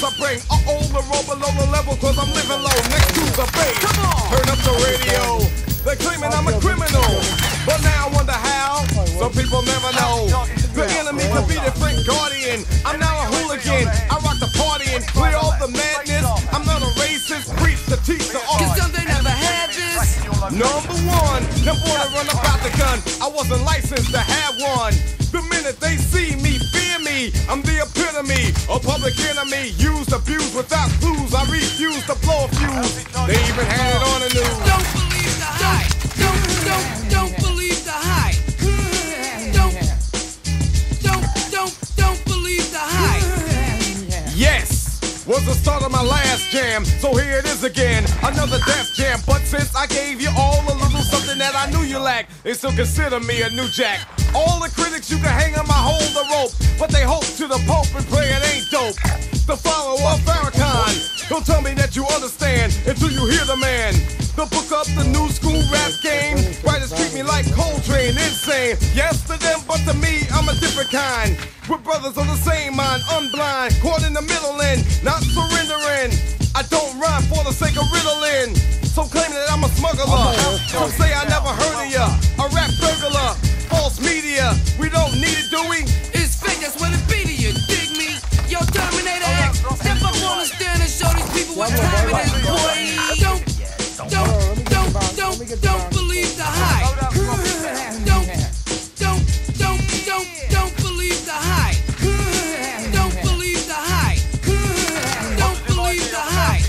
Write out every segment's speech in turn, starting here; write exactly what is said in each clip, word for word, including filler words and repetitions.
I bring. Uh-oh, the roll below the level, cause I'm living low next to the base. Come on! Turn up the radio. They're claiming I'm a criminal, but now I wonder how. Some people never know. The enemy could be the Frank Guardian. I'm now a hooligan. I rock the party and clear all the madness. I'm not a racist, preach to teach the art. Cause some they never had this. Number one, never wanna run about the gun. I wasn't licensed to have one. The minute they see me, fear me. I'm the epitome, a public enemy. Used, abused without clues. I refuse to blow a fuse. They even had it on the news. Don't believe the hype. Don't, don't, don't believe the hype. Don't, don't, don't, don't believe the hype. Yes, was the start of my last jam, so here it is again, another death jam. But since I gave you all a little something that I knew you lacked, they still consider me a new jack. All the critics you can hang on my hold the rope, but they hope to the Pope and pray it ain't dope. The follower of Farrakhan, don't tell me that you understand until you hear the man. The book up the new school rap game. Writers treat me like Coltrane, insane. Yes to them, but to me, I'm a different kind. We're brothers of the same mind, unblind, caught in the middle and not surrendering. I don't rhyme for the sake of riddling. So claim that I'm a smuggler. Some say I never heard of ya. A rap burglar, false media. We don't need it, do we? It's fake, that's what it be to you, dig me? Yo, Terminator X, step up on the stand and show these people what time it is, boy. Don't, don't, don't, don't, don't believe the hype. Don't, don't, don't, don't, don't believe the hype. Don't believe the hype. Don't believe the hype.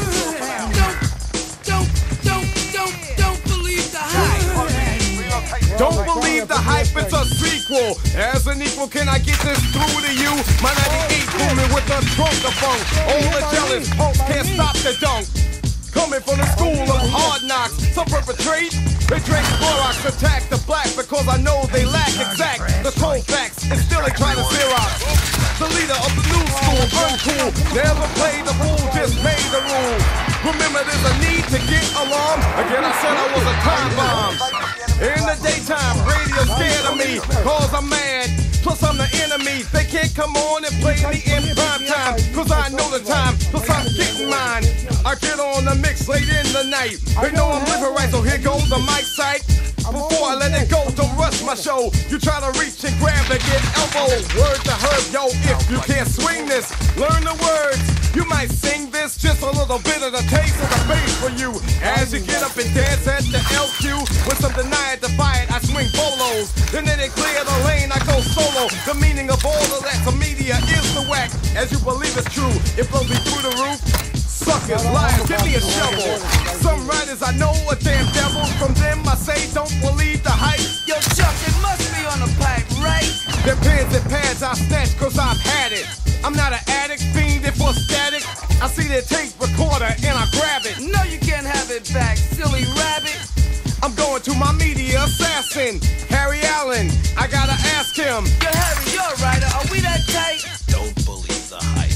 Don't, don't, don't, don't, don't believe the hype. Don't believe the hype, it's a sequel. As an equal, can I get this through to you? My ninety-eight booming with the trunk of funk. All the jealous punks can't stop the dunk. Coming from the school of hard knocks, some perpetrate. They drink Clorox, attack the black because I know they lack exact the cold facts, and still they try to Xerox. The leader of the new school, uncool, never played the fool, just made the rule. Remember, there's a need to get alarmed. Again, I said I was a time bomb. In the daytime, radio scared of me, cause I'm mad. Plus I'm the enemy. They can't come on and play me in prime time, cause I know the time, plus I'm getting mine. I get on the mix late in the night. They know I'm living right, so here goes the mic sight. Before I let it go, don't rush my show. You try to reach and grab and get elbow. Word to herb, yo, if you can't swing this, learn the words. You might sing this, just a little bit of the taste of the bass for you. As you get up and dance at the L Q, with some deny it, defy it, I swing bolos. Then they clear the lane, I go solo. The meaning of all of that to media is the whack. As you believe it's true, it blows me through the roof. Suckers, liars, give me a shovel. Some writers I know are damn devils. From them I say don't believe the hype. Yo, Chuck, it must be on the pipe, right? Their pens and pads I snatch cause I've had it. I'm not an addict, fiending for static. I see their tape recorder and I grab it. No, you can't have it back, silly rabbit. I'm going to my media assassin, Harry Allen. I gotta ask him. Yo, Harry, you're a writer, are we that tight? Don't believe the hype.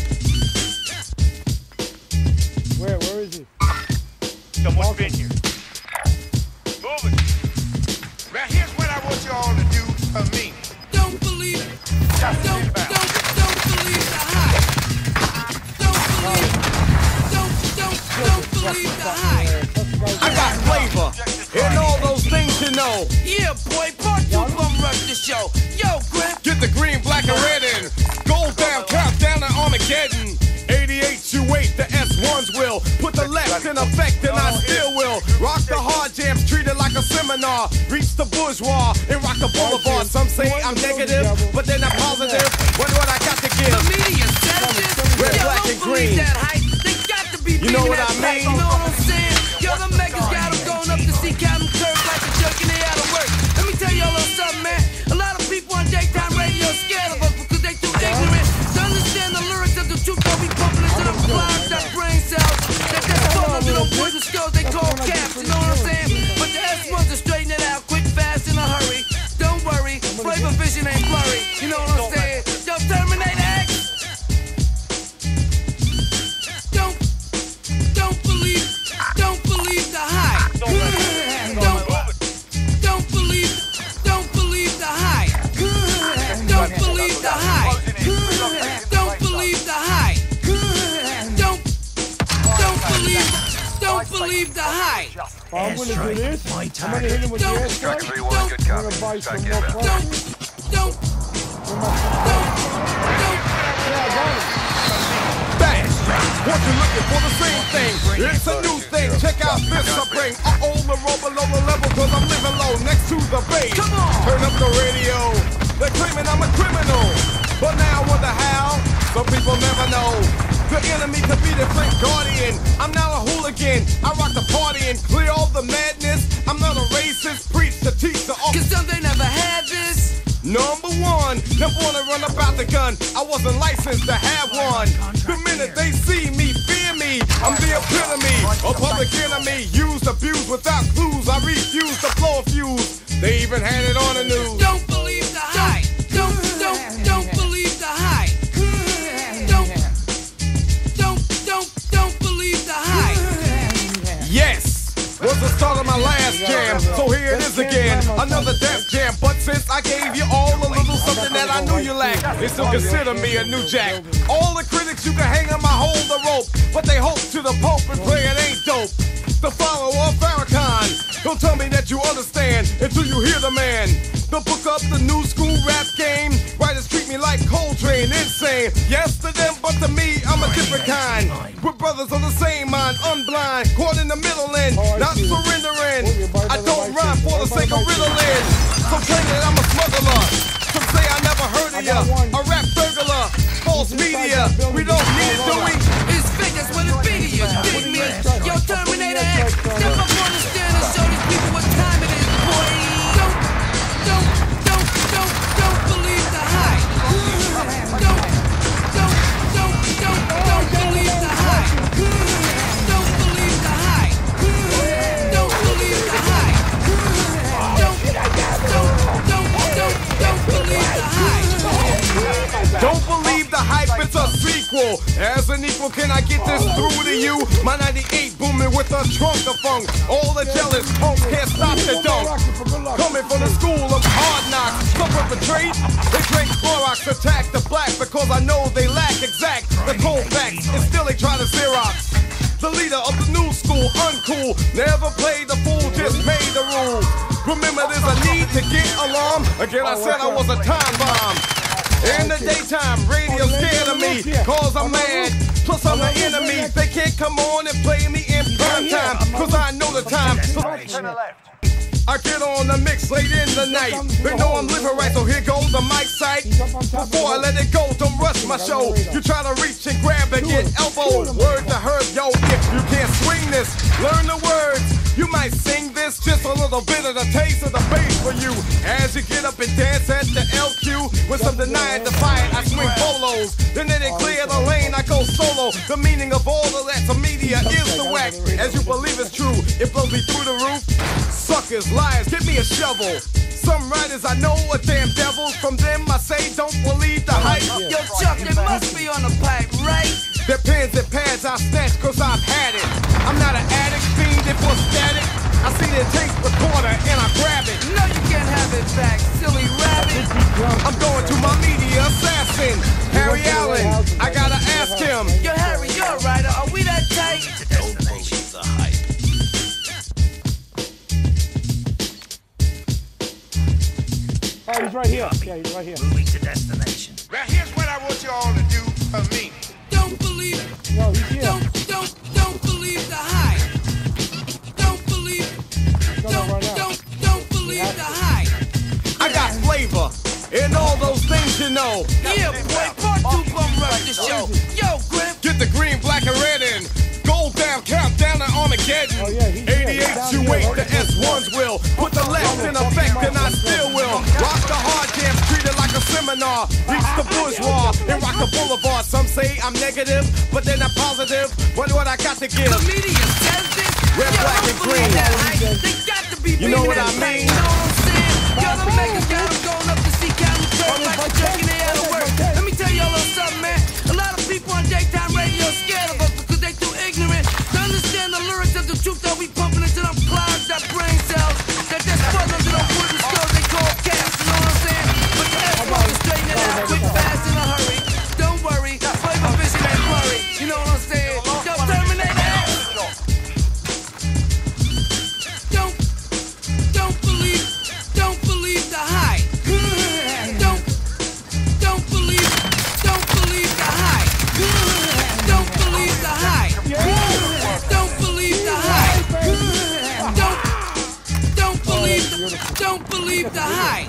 Where, where is he? Someone's been here. Move it. Now here's what I want you all to do for me. Don't believe it. Don't, don't, don't believe the hype. Don't believe it. Don't, don't, don't believe the hype. I got flavor and all those things you know. Yeah, boy, part two bum rush the show. Yo, Griff. Get the green, black, and red in. Gold down, countdown to Armageddon. eighty-eight, you wait, the S ones will put the left in effect, and I still will rock the hard jams, treat it like a seminar. Reach the bourgeois and rock the boulevard. Some say I'm negative, but they're not positive. What what I got to give? The media said this. Red, Yo, black, don't and believe green. that hype. They got to be You know beating what that I hype, mean? You know what I'm saying? Yo, the makers got them going up to see Captain Kirk like a jerk and they out of work. Let me tell y'all a little something, man. A lot of people on daytime radio scared of us because they too ignorant to understand the lyrics of the truth that we pumping into the flies, that brain cells, that they're stored under those poison skulls they call caps, you know what I'm saying? But the S ones to straighten it out quick, fast, in a hurry. Don't worry, flavor vision ain't blurry, you know what I'm saying? Yo, Terminator X! Don't, don't believe the hype. Oh, I'm gonna do this. I'm gonna hit him with the Don't, airstrike. don't, I'm don't, gonna buy some more don't, coffee. don't, don't, don't. Yeah, I got it. Bang! What you looking for the same thing? It's a new thing. Check out this I bring. Uh-oh, the roll below the level, cause I'm living low next to the base. Come on! Turn up the radio. They're claiming I'm a criminal. But now I wonder how. Some people never know. The enemy could be the great guardian. I'm not a hooligan. I rock the party and clear all the madness. I'm not a racist. Preach to teach the all. Cause some they never had this. Number one, never wanna run about the gun. I wasn't licensed to have one. The minute they see me, fear me. I'm the epitome, a public enemy. Used, abused without clues. I refuse to blow a fuse. They even had it on the news. Don't believe the hype. Don't, don't, don't believe the hype. Don't, don't, don't, don't believe the hype. Yes! Was the start of my last jam, so here it is again, another death jam. But since I gave you all a little something that I knew you lacked, they still consider me a new jack. All the critics you can hang on my hold the rope, but they hope to the Pope and pray it ain't dope. The follower of Farrakhan, don't tell me that you understand until you hear the man. The book up the new school rap game, writers treat me like Coltrane, insane. Yes to them, but to me, I'm a different kind. We're brothers of the same mind, unblind, caught in the middle end, not surrendering. I don't rhyme for the sake of riddling. Some claim that I'm a smuggler, some say I never heard of ya. A rap burglar, false media, we don't need it, do we? It's figures when it's big, you dig me? Yo, Terminator X, step up on the stand and show these people what time it is, boy. Don't, don't, don't, don't, don't believe the hype. Don't, don't, don't, don't, don't believe the hype. Don't believe the hype. Don't believe the hype. Don't, don't, don't, don't, don't believe the hype. Don't believe the hype, it's a sequel. As an equal, can I get this through to you? My ninety-eight booming with a trunk of funk. All the jealous punks can't stop the dunk. Coming from the school of hard knocks. Some perpetrate, they drink Clorox, attack the black because I know they lack exact the cold facts, and still they try to Xerox. The leader of the new school, uncool, never played the fool, just made the rules. Remember, there's a need to get alarm. Again, I said I was a time bomb. In the daytime, radio scared of me, cause I'm mad, plus I'm the enemy. They can't come on and play me in prime time, cause I know the time. Turn to left. I get on the mix late in the night. They know I'm living right, so here goes the mic sight. Before I let it go, don't rush my show. You try to reach and grab and get elbowed. Word to hurt, yo, if you can't swing this, learn the words. You might sing this, just a little bit of the taste of the bass for you. As you get up and dance at the L Q, with some denying defiant, I swing polos. Then they clear the lane, I go solo. The meaning of all of that to media is the whack. As you believe it's true, it blows me through the roof. Suckers, liars, give me a shovel. Some writers I know are damn devils. From them I say don't believe the hype. Yo, Chuck, it must be on the pipe, right? Their pens and pads I snatch cause I've had it. I'm not an addict, fiending for static. I see their tape recorder and I grab it. No, you can't have it back, silly rabbit. I'm going to my media assassin, Harry Allen. I gotta ask him. Yo, Harry, you're a writer. Are we that tight? Don't believe the hype. Oh, he's right here. Yeah, he's right here. Moving to destination. Now here's what I want you all to do for me. Don't believe. No, he's here. Don't, don't, don't believe the hype. Don't believe. Don't, don't, don't believe the hype. I got flavor and all those things you know. Yeah, boy, part two bum rush the show. Yo, Grim. Get the green, black, and red in. Gold down, countdown to Armageddon. Oh, yeah, he's eighty-eight to eight, the S ones will. Put the left in effect and I still will. Rock the hard jams, treat it like a seminar. Reach the bourgeois and rock the boulevard. Some say I'm negative, but they're not positive. What what I got to give? The media says this. Red, Yo, black, don't and believe green. that hype. They got to be You know what I beating that mean? hype, you know what I'm saying? Yo, the Megas got them going up to see Captain Kirk like a jerk and they out of work. Let me tell y'all a little something, man. A lot of people on daytime radio scared of us because they too ignorant to understand the lyrics of the truth that we pumping into them clouds, that brain cells, that they're struggling to them wooden skulls they call cats, you know what I'm saying? But the S one is straighten it out quick, fast, in a hurry. Don't worry, flavor vision ain't worry. You know what I'm saying? Yo, Terminator X. believe the hype.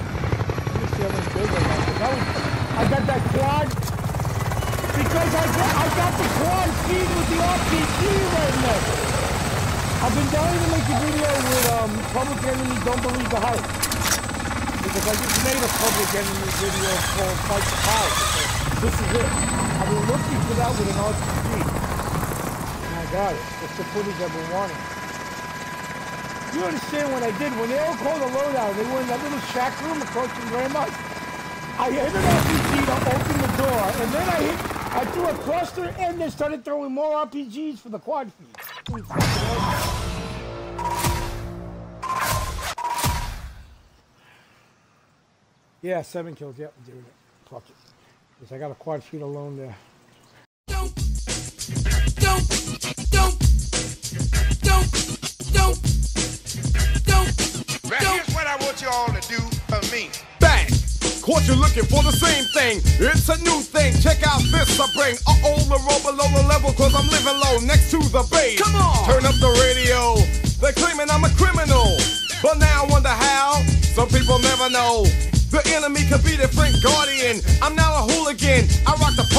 I got that quad because I got, I got the quad feed with the R P G right now. I've been dying to make a video with um, Public Enemy Don't Believe the Hype. Because I just made a Public Enemy video called Fight the Power. This is it. I've been looking for that with an R P G. And I got it. It's the footage I've been wanting. You understand what I did? When they all called a loadout, they were in that little shack room across from Grandma's. I hit an R P G to open the door, and then I hit, I threw a cluster, and they started throwing more R P Gs for the quad feed. Yeah, seven kills. Yep, I'm doing it. Fuck it. Because I got a quad feed alone there. Don't, don't, don't, don't, don't, don't. Right, here's what I want you all to do for me. Bang! Caught you looking for the same thing. It's a new thing. Check out this I bring. Uh-oh, the roll below the level, cause I'm living low next to the base. Come on! Turn up the radio. They're claiming I'm a criminal. But now I wonder how. Some people never know. The enemy could be their friend guardian. I'm now a hooligan. I rock the